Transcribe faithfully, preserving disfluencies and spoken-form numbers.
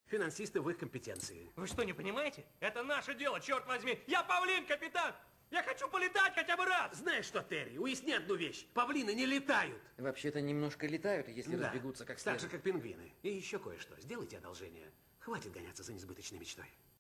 Финансисты в их компетенции. Вы что, не понимаете? Это наше дело, черт возьми. Я павлин, капитан. Я хочу полетать хотя бы раз. Знаешь что, Терри, уясни одну вещь. Павлины не летают. Вообще-то немножко летают, если Да, разбегутся как так следует. же, как пингвины. И еще кое-что. Сделайте одолжение. Хватит гоняться за несбыточной мечтой.